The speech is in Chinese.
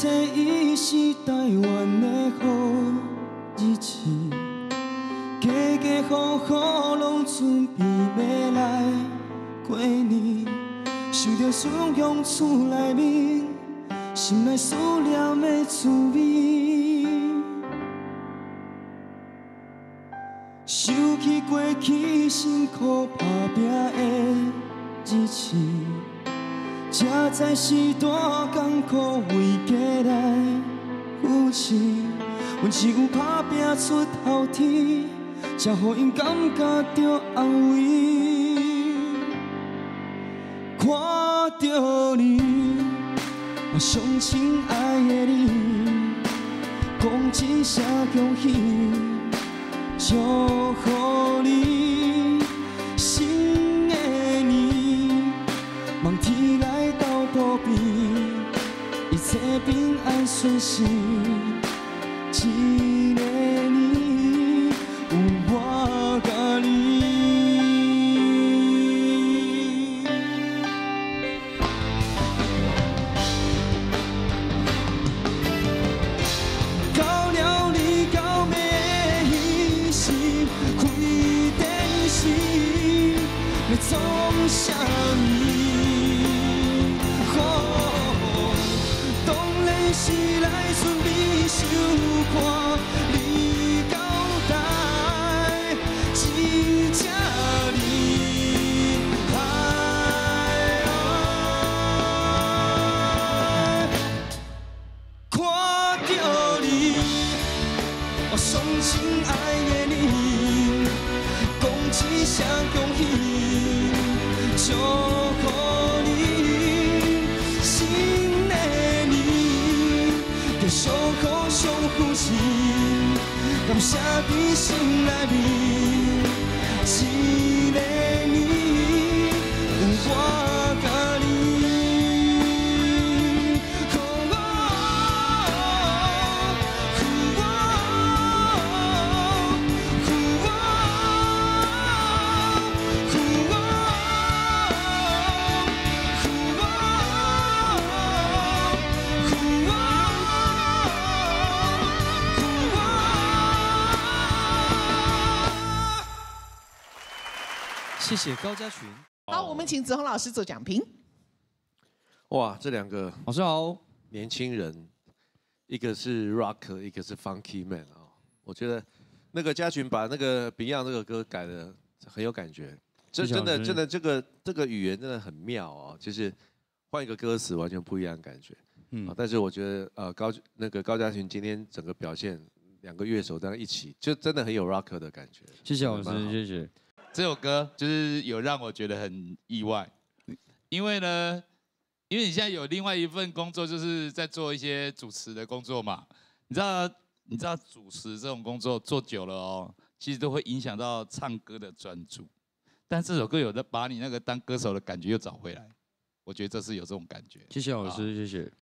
切伊是台湾的好日子，家家户户拢准备要来过年，想着顺乡厝内面，心内思念的滋味。想起过去辛苦打拼的日子。 才知是大艰苦为家来扶持，阮只有打拼出头天，才予因感觉到安慰。看到你，我上亲爱的你，讲一声恭喜，祝福你新的年，望天来。 保庇，一切平安顺心。一个年有我甲你。到了你到尾的时，开电视，要创啥物？ 是来准备收看你交代一只你海看到你，我上亲爱的你，讲一声恭喜，祝福你新的。 上好上负气，感谢在心内面，一个年有我甲你。谢谢高家群。 好，我们请子鸿老师做讲评。 哇，这两个老师好， 年轻人，一个是 rock， 一个是 funky man 啊、我觉得那个家群把那个 Beyond 这个歌改的很有感觉，真的这个语言真的很妙啊、就是换一个歌词完全不一样的感觉。但是我觉得高家群今天整个表现，两个乐手这样一起，就真的很有 rock 的感觉。 谢谢老师，谢谢。 这首歌就是有让我觉得很意外，因为你现在有另外一份工作，就是在做一些主持的工作嘛。你知道主持这种工作做久了哦，其实都会影响到唱歌的专注。但这首歌有的把你那个当歌手的感觉又找回来，我觉得这是有这种感觉。 谢谢老师，谢谢。